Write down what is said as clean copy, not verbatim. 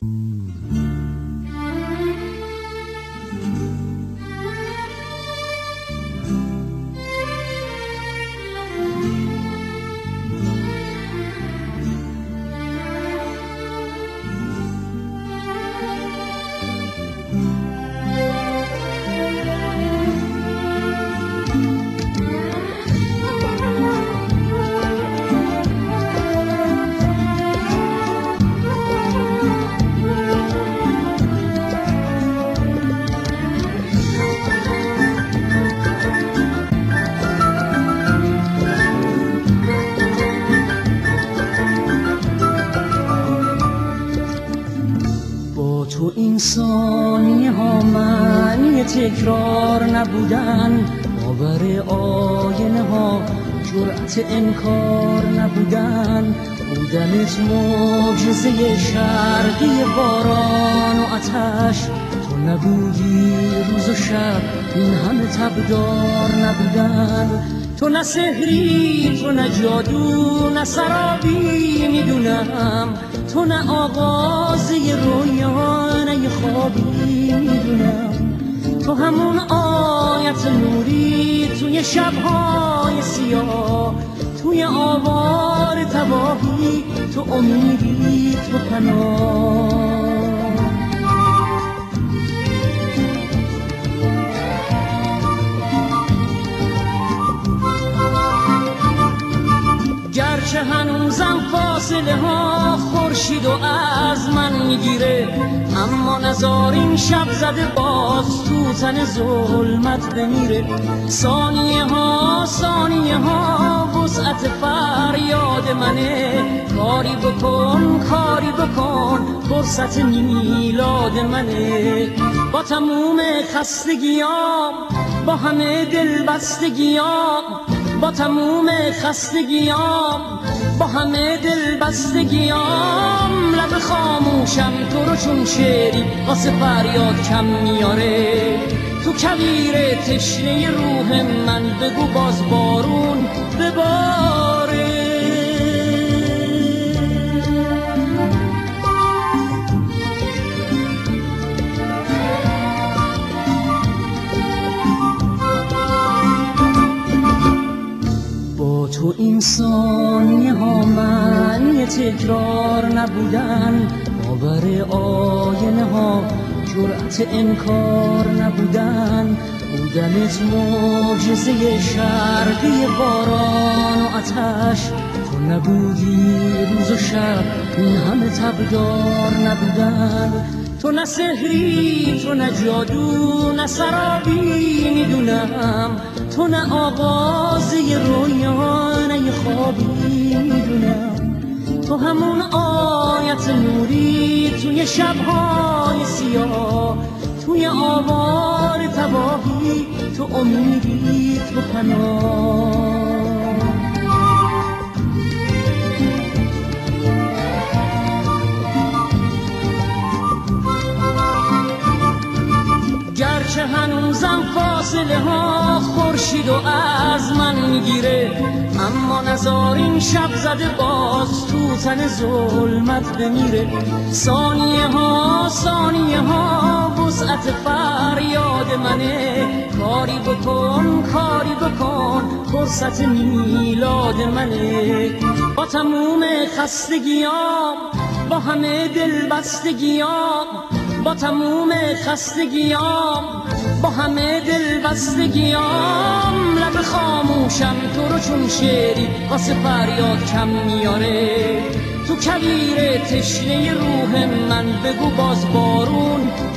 تو این ثانیه ها معنی تکرار نبودن، باور آینه ها جرأت انکار نبودن، بودنت معجزه شرقی باران و آتش، تو نبودی روز و شب این همه تبدار نبودن، تو نه سحری تو نه جادو نه سرابی میدونم، تو نه آغازه رویا نه خوابی میدونم، تو همون آیت نوری توی شبهای سیاه، توی آوار تباهی تو امیدی تو پناه. گرچه هنوزم فاصله ها خورشید و از من میگیره، اما نزارین شب زده باز تو تن ظلمت بمیره، ثانیه ها وسعت فریاد منه، کاری بکن فرصت میلاد منه، با تموم خستگیام با همه دلبستگیام، با تموم خستگیام با همه دلبستگیام، لب خاموشم تو رو چون شعری واسه فریاد کم میاره، تو کویر تشنه روح من بگو باز بارون بباره. تو این ثانیه ها معنی تکرار نبودن، باور آینه ها جرأت انکار نبودن، بودنت معجزه شرقی باران و آتش، تو نبودی روز و شب این همه تبدار نبودن، تو نه سحری تو نه جادو نه سرابی میدونم، تو نه آغازه رویا نه خوابی میدونم، تو همون آیت نوری توی شبهای سیاه، توی آوار تباهی تو امیدی تو پناه. گرچه هنوزم فاصله ها خورشید و از من میگیره، اما نزارین شب زده باز تو تن ظلمت بمیره، ثانیه ها وسعت فریاد منه، کاری بکن فرصت میلاد منه، با تموم خستگیام با همه دلبستگیام، با تموم خستگیام با همه دلبستگیام، لب خاموشم تو رو چون شعری واسه فریاد کم میاره، تو کویر تشنه روح من بگو باز بارون